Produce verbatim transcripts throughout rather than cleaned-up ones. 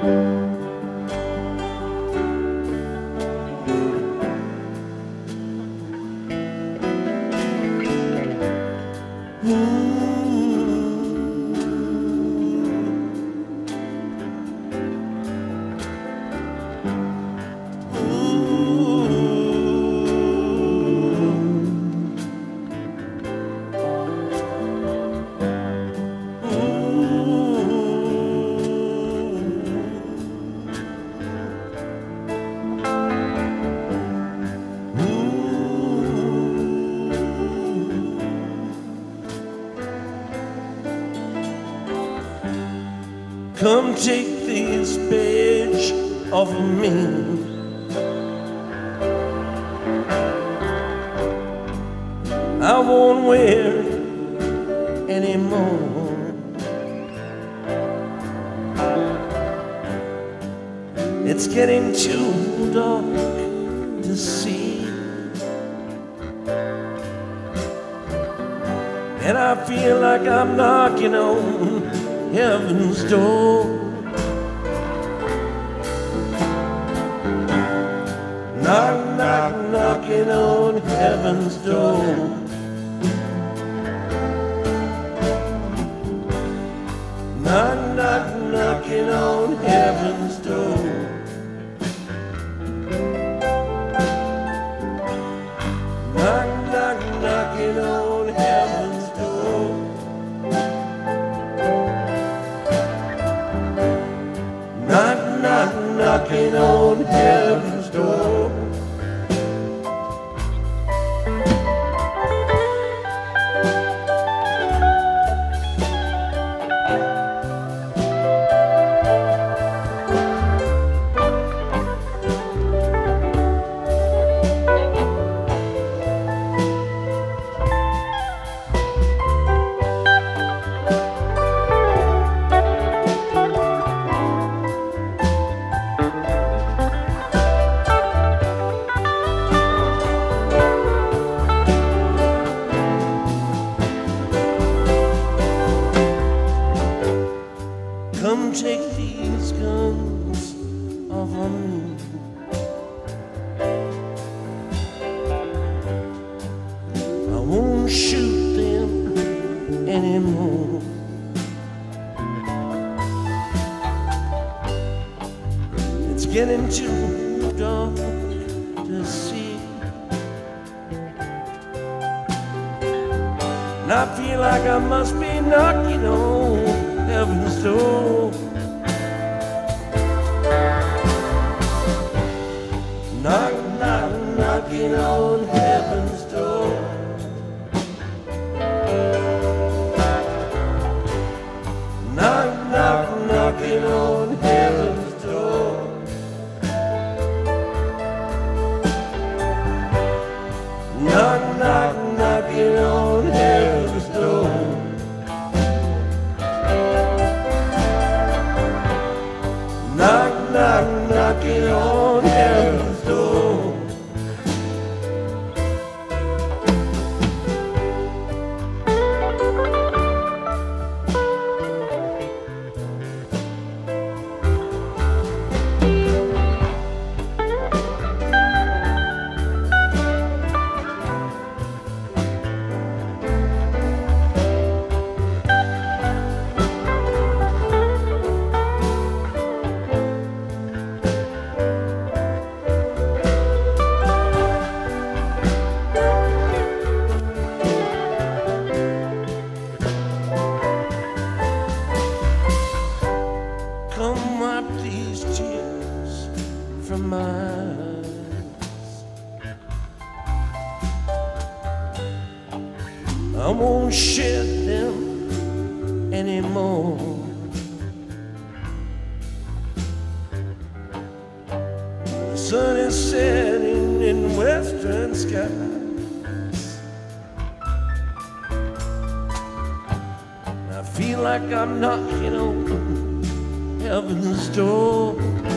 Come take this badge off of me. I won't wear it anymore. It's getting too dark to see, and I feel like I'm knocking on heaven's door. Knock, knock, knocking on heaven's door. Knock, knock, knocking on heaven's door. Knock, knock, knocking on heaven's door. Knock, knock, knocking on heaven's door. Come take these guns off of me. I won't shoot them anymore. It's getting too dark to see, and I feel like I must be knocking on heaven's door. Knock, knock, knocking on heaven's door. Knock, knock, knocking on heaven's door. Knock, knock, knocking on heaven's door. Knock, knock, knocking on heaven's door. Come wipe these tears from my eyes. I won't shed them anymore. The sun is setting in western skies. I feel like I'm knocking on heaven's door.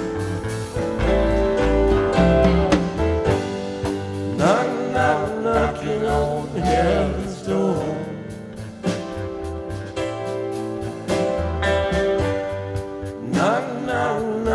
Knock, knock, knocking on heaven's door. Knock, knock,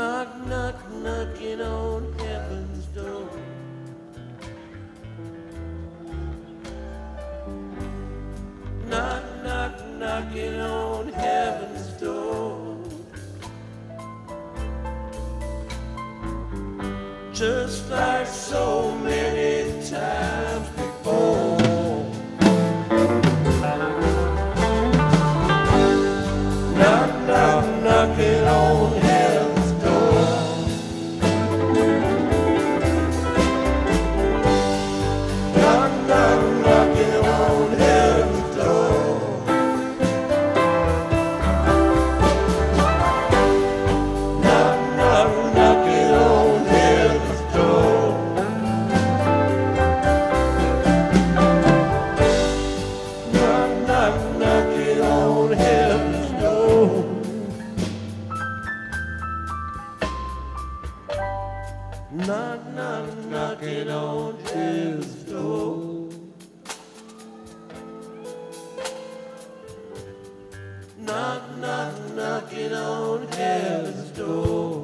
Knock, knock, knocking on heaven's door. Knock, knock, knocking on heaven's door. Just like so many times before. Knock, knock, knocking on heaven's door. Knock, knock, knocking on heaven's door. Knock, knock, knocking on heaven's door. Knock, knock, knocking on heaven's door. Knock, knock, knocking on heaven's door. Knock, knock, knocking on heaven's door.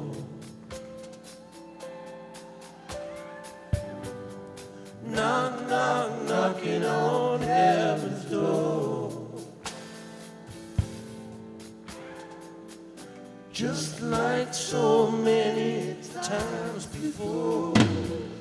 Knock, knock, knocking on heaven's door. Just like so many times before.